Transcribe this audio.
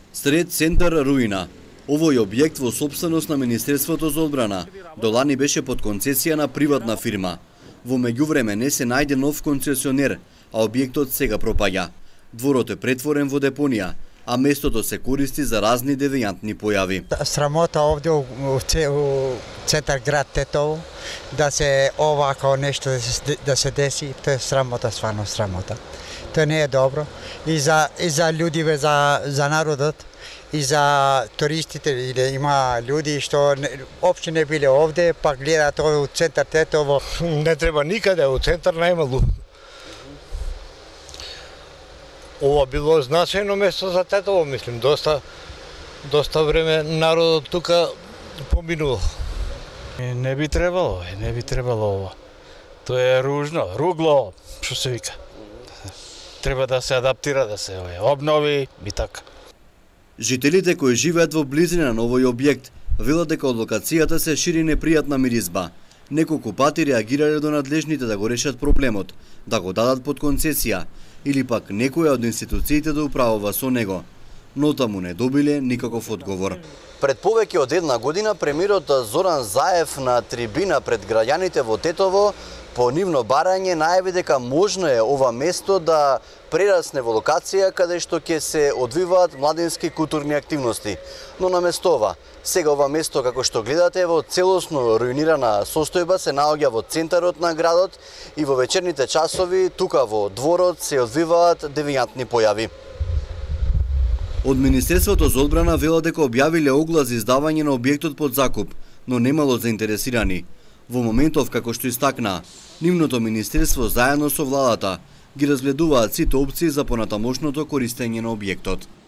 Сред центар руина. Овој објект во сопственост на Министерството за одбрана долани беше под концесија на приватна фирма. Во меѓувреме не се најде нов концесионер, а објектот сега пропаѓа. Дворот е претворен во депонија, а местото се користи за разни девијантни појави. Срамота овде у центар град Тетово да се овако нешто да се деси, тоа е срамота, стварно срамота. Тоа не е добро и за луѓе, за народот и за туристите. Има луѓе што општо не биле овде, па гледаат овде у центар Тетово. Не треба никаде, у центар најмалу. Ова било значајно место за Тетово, мислим, доста време народот тука поминувал. Не би требало ова. Тоа е ружно, ругло, што се вика. Треба да се адаптира, да се обнови и така. Жителите кои живеат во близина на овој објект велат дека од локацијата се шири непријатна миризба. Неколку пати реагирале до надлежните да го решат проблемот, да го дадат под концесија или пак некоја од институциите да управува со него, но таму не добиле никаков одговор. Пред повеќе од една година премиерот Зоран Заев на трибина пред граѓаните во Тетово по нивно барање најави дека можно е ова место да прерасне во локација каде што ќе се одвиваат младински културни активности. Но наместо ова, сега ова место како што гледате во целосно руинирана состојба се наоѓа во центарот на градот и во вечерните часови тука во дворот се одвиваат девијантни појави. Од Министерството за одбрана велат дека објавиле оглас за издавање на објектот под закуп, но немало заинтересирани. Во моментов, како што истакна, нивното министерство заедно со владата ги разгледуваат сите опции за понатамошното користење на објектот.